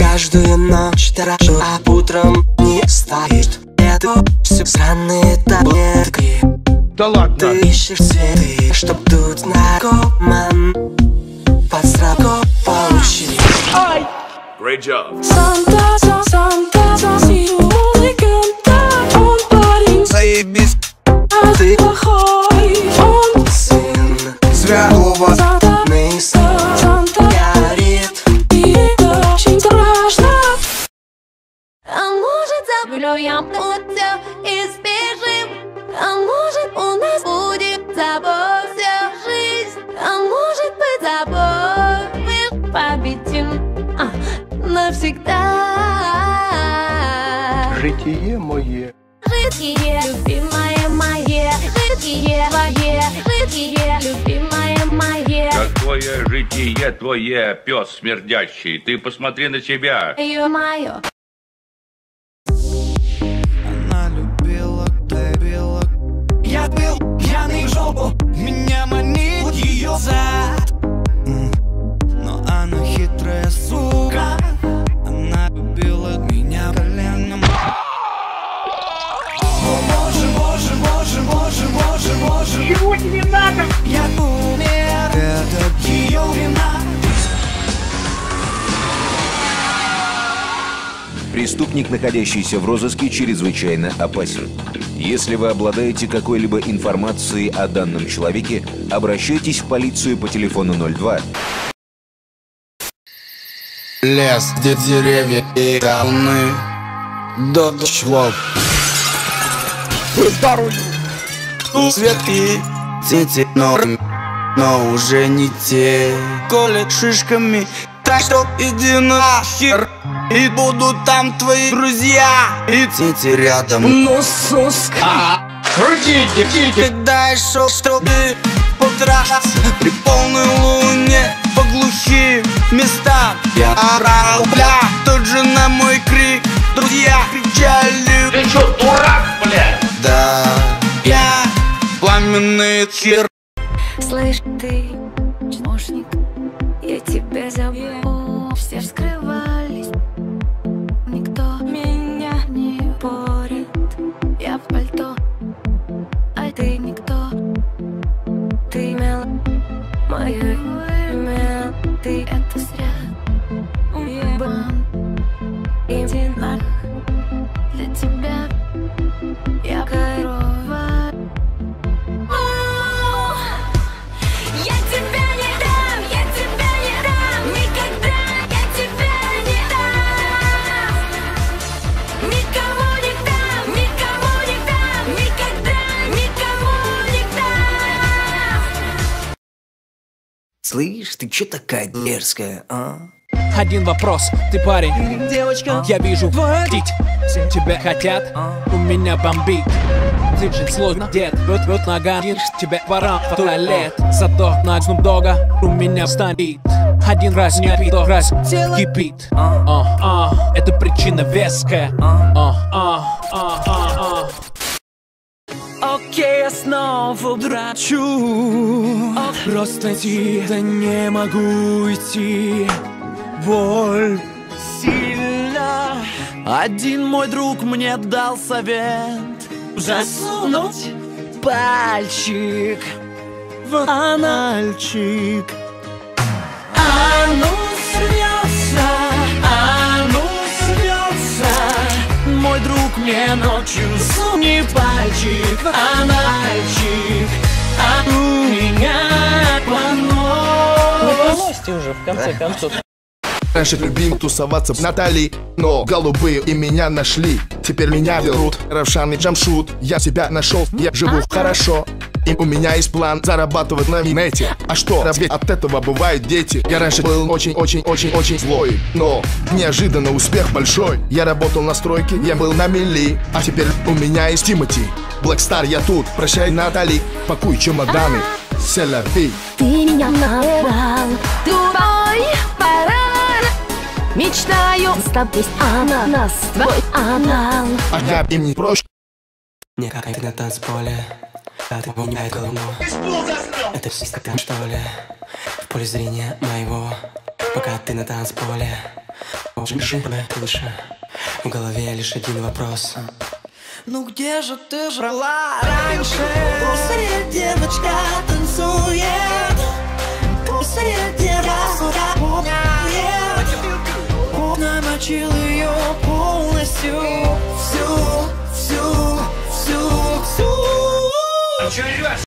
каждую ночь дрожу, а утром не стоит. Это все сраные таблетки. Да ладно. Ты ищешь цветы, чтоб дуть наркоман. Под сраку получи. Great job. Он парень, Заебись, а ты плохой. Он сын святого сатаны, Санта горит, и это очень страшно. А может, заплюем тут все и сбежим? А может, у нас будет с тобой вся жизнь? А может быть, с тобой мы победим навсегда. Житие мое. Житие, любимое мое, житие твое, житие, любимое мое. Какое житие твое, пес смердящий. Ты посмотри на себя. Ё-моё. она любила, ты била. Я был пьяный в жопу, меня манил ее зад. Но она хитрая сука, она любила меня коленом. О боже, боже, боже, боже, боже, боже. Чего тебе надо? Я умер, это ее вина. Преступник, находящийся в розыске, чрезвычайно опасен. Если вы обладаете какой-либо информацией о данном человеке, обращайтесь в полицию по телефону 02. Лес, где деревья и волны, до члов. Здоровье. Светки, дети норм, но уже не те. Колят шишками, так что иди нахер. И будут там твои друзья, и дети рядом. Ну, суска. Крутите. Когда я шел, чтобы подраться при полной луне по глухим местам, я орал, бля, тут же на мой крик друзья кричали. Ты чё, дурак, блядь? Да, я пламенный хер. Слышь, ты чмошник, я тебя забыл. Все вскрывались, никто меня не порит. Я в пальто, а ты никто. Ты имела мое имя, ты это зря. Уебан, иди нах, для тебя я корова. Я тебя не дам, я тебя не дам, никогда я тебя не дам. Никому не дам, никому не дам, никогда никому не дам. Слышь, ты чё такая дерзкая, а? Один вопрос, ты парень, Девочка, я вижу птиц. Тебя хотят, у меня бомбит. Ты жить сложно, дед, вот нога, тебе пора в туалет. Зато на Snoop Dogga у меня станет. Один раз не пить, раз кипит. Это причина веская. Окей, я снова драчу. Просто идти, да не могу идти. Боль сильна. Один мой друг мне дал совет: засунуть пальчик в анальчик. Мой друг мне ночью суни пальчик в анальчик, а у меня понос. Бросьте уже, в конце концов. Раньше любим тусоваться Натали, но голубые и меня нашли. Теперь меня берут Равшан и Джамшут. Я себя нашел, я живу хорошо. И у меня есть план зарабатывать на нете. А что, разве от этого бывают дети? Я раньше был очень злой, но неожиданно успех большой. Я работал на стройке, я был на мели. А теперь у меня есть Тимати. Блэкстар, я тут, прощай, Натали. Пакуй чемоданы, селяви. Ты меня набрал, Дубай, пора. Мечтаю с тобой, ананас, твой анал. А я им не прощу. Не как на танцполе, а ты не голову. Это жизнь как там, что ли? В поле зрения моего, пока ты на танцполе. выше. В голове лишь один вопрос. Ну где же ты жрала раньше? Пусть девочка танцует, пусть девочка пугает. Намочил ее полностью, всю. Чё рвёшь?